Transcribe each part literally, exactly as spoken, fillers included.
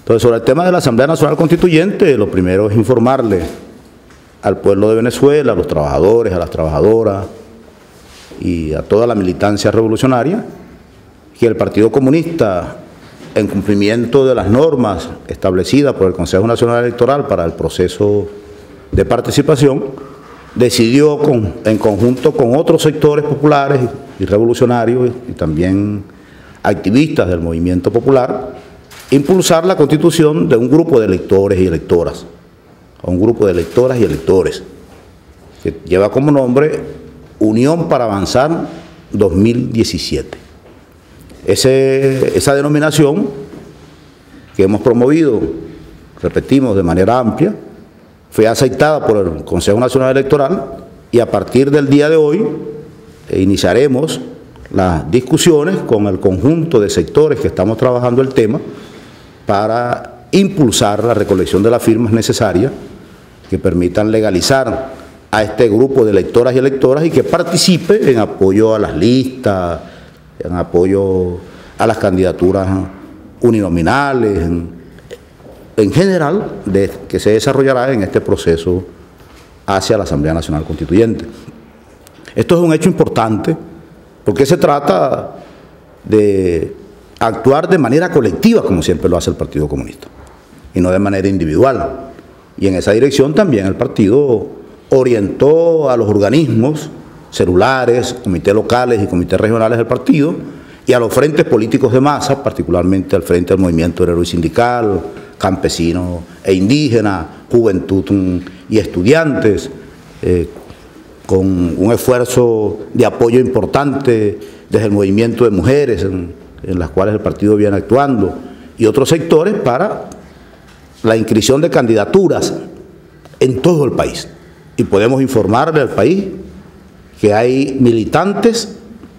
Entonces, sobre el tema de la Asamblea Nacional Constituyente, lo primero es informarle al pueblo de Venezuela, a los trabajadores, a las trabajadoras y a toda la militancia revolucionaria, que el Partido Comunista, en cumplimiento de las normas establecidas por el Consejo Nacional Electoral para el proceso de participación, decidió con, en conjunto con otros sectores populares y revolucionarios y también activistas del movimiento popular, impulsar la constitución de un grupo de electores y electoras, un grupo de electoras y electores, que lleva como nombre Unión para Avanzar dos mil diecisiete. Ese, esa denominación que hemos promovido, repetimos, de manera amplia, fue aceptada por el Consejo Nacional Electoral y a partir del día de hoy eh, iniciaremos las discusiones con el conjunto de sectores que estamos trabajando el tema para impulsar la recolección de las firmas necesarias que permitan legalizar a este grupo de electoras y electoras y que participe en apoyo a las listas, en apoyo a las candidaturas uninominales, en, en general, de, que se desarrollará en este proceso hacia la Asamblea Nacional Constituyente. Esto es un hecho importante porque se trata de actuar de manera colectiva, como siempre lo hace el Partido Comunista, y no de manera individual. Y en esa dirección también el partido orientó a los organismos celulares, comités locales y comités regionales del partido, y a los frentes políticos de masa, particularmente al Frente del Movimiento Obrero y Sindical, campesinos e indígenas, juventud y estudiantes, eh, con un esfuerzo de apoyo importante desde el movimiento de mujeres, en, en las cuales el partido viene actuando, y otros sectores para la inscripción de candidaturas en todo el país. Y podemos informarle al país que hay militantes,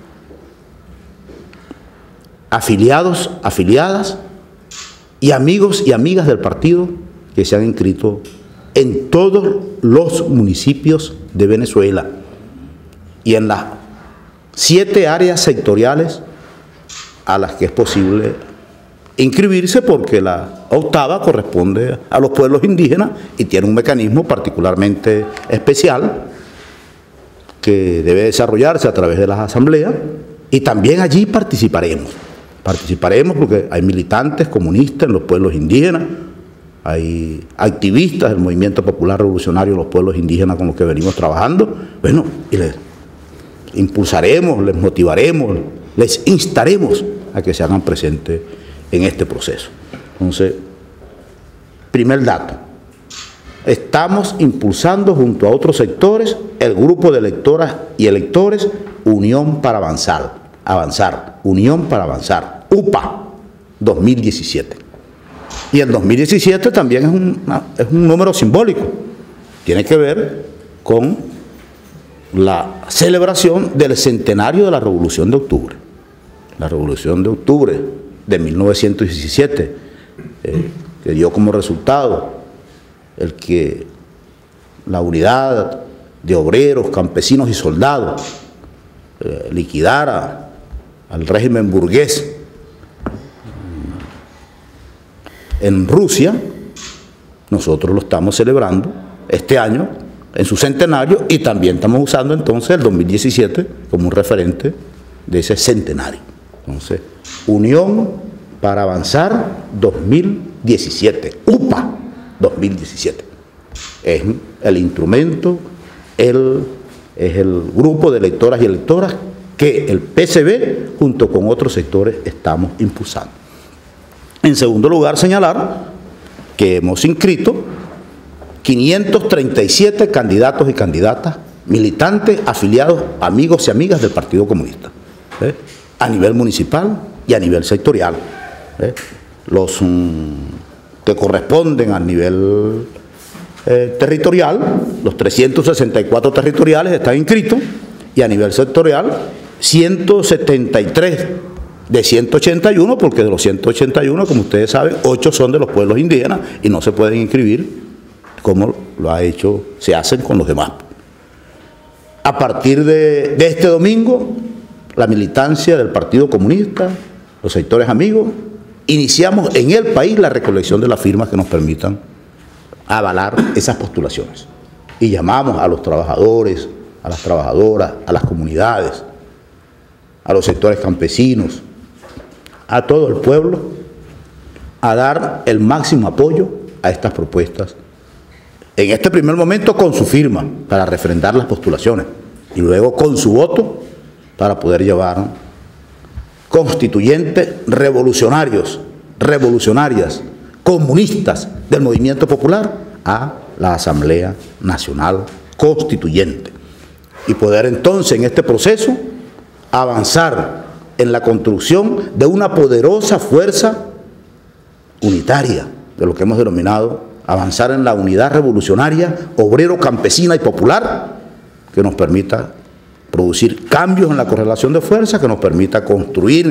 afiliados, afiliadas y amigos y amigas del partido que se han inscrito en todos los municipios de Venezuela y en las siete áreas sectoriales a las que es posible inscribirse, porque la octava corresponde a los pueblos indígenas y tiene un mecanismo particularmente especial que debe desarrollarse a través de las asambleas, y también allí participaremos. Participaremos porque hay militantes comunistas en los pueblos indígenas, hay activistas del movimiento popular revolucionario en los pueblos indígenas con los que venimos trabajando. Bueno, y les impulsaremos, les motivaremos, les instaremos a que se hagan presentes en este proceso. Entonces, primer dato, estamos impulsando junto a otros sectores el grupo de electoras y electores Unión para Avanzar, avanzar, Unión para Avanzar, U P A dos mil diecisiete. Y el dos mil diecisiete también es un, es un número simbólico, tiene que ver con la celebración del centenario de la Revolución de Octubre. La Revolución de Octubre de mil novecientos diecisiete, eh, que dio como resultado el que la unidad de obreros, campesinos y soldados eh, liquidara al régimen burgués en Rusia. Nosotros lo estamos celebrando este año en su centenario y también estamos usando entonces el dos mil diecisiete como un referente de ese centenario. Entonces, Unión para Avanzar dos mil diecisiete, U P A dos mil diecisiete. Es el instrumento, el, es el grupo de electoras y electoras que el P C B junto con otros sectores estamos impulsando. En segundo lugar, señalar que hemos inscrito quinientos treinta y siete candidatos y candidatas, militantes, afiliados, amigos y amigas del Partido Comunista, ¿eh? a nivel municipal y a nivel sectorial. ¿eh? Los um, que corresponden al nivel eh, territorial, los trescientos sesenta y cuatro territoriales están inscritos, y a nivel sectorial, ciento setenta y tres de ciento ochenta y uno, porque de los ciento ochenta y uno, como ustedes saben, ocho son de los pueblos indígenas y no se pueden inscribir como lo ha hecho, se hacen con los demás. A partir de, de este domingo, la militancia del Partido Comunista, los sectores amigos, iniciamos en el país la recolección de las firmas que nos permitan avalar esas postulaciones. Y llamamos a los trabajadores, a las trabajadoras, a las comunidades, a los sectores campesinos, a todo el pueblo, a dar el máximo apoyo a estas propuestas. En este primer momento con su firma para refrendar las postulaciones y luego con su voto para poder llevar constituyentes revolucionarios, revolucionarias, comunistas del movimiento popular a la Asamblea Nacional Constituyente. Y poder entonces en este proceso avanzar en la construcción de una poderosa fuerza unitaria, de lo que hemos denominado avanzar en la unidad revolucionaria, obrero, campesina y popular, que nos permita producir cambios en la correlación de fuerzas, que nos permita construir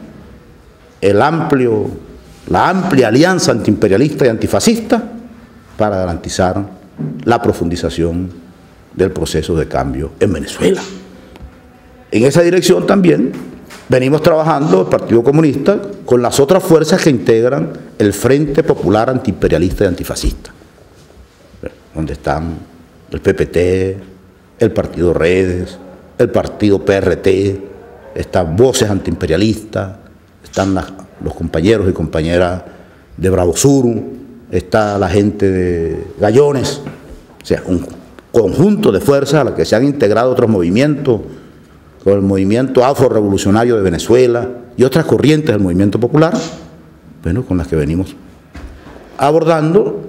el amplio, la amplia alianza antiimperialista y antifascista para garantizar la profundización del proceso de cambio en Venezuela. En esa dirección también venimos trabajando el Partido Comunista con las otras fuerzas que integran el Frente Popular Antiimperialista y Antifascista, donde están el P P T, el Partido Redes, el Partido P R T, están Voces Antiimperialistas, están las, los compañeros y compañeras de Bravo Sur, está la gente de Gallones, o sea, un conjunto de fuerzas a las que se han integrado otros movimientos, con el movimiento afro-revolucionario de Venezuela y otras corrientes del movimiento popular, bueno, con las que venimos abordando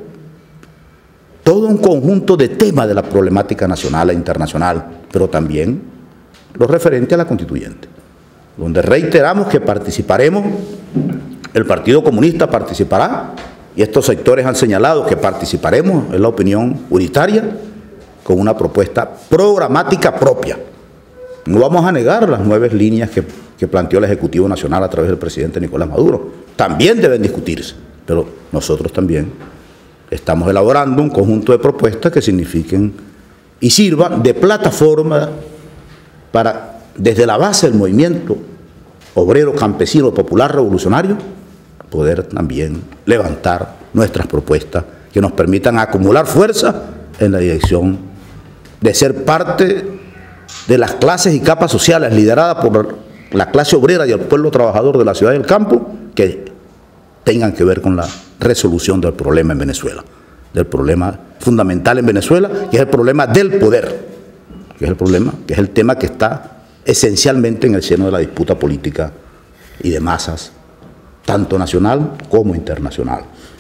todo un conjunto de temas de la problemática nacional e internacional, pero también lo referente a la constituyente, donde reiteramos que participaremos, el Partido Comunista participará, y estos sectores han señalado que participaremos, es la opinión unitaria, con una propuesta programática propia. No vamos a negar las nueve líneas que, que planteó el Ejecutivo Nacional a través del presidente Nicolás Maduro. También deben discutirse, pero nosotros también estamos elaborando un conjunto de propuestas que signifiquen y sirvan de plataforma para, desde la base del movimiento obrero, campesino, popular, revolucionario, poder también levantar nuestras propuestas que nos permitan acumular fuerza en la dirección de ser parte de las clases y capas sociales lideradas por la clase obrera y el pueblo trabajador de la ciudad y del campo, que tengan que ver con la resolución del problema en Venezuela, del problema fundamental en Venezuela, que es el problema del poder, que es el problema, que es el tema que está esencialmente en el seno de la disputa política y de masas, tanto nacional como internacional.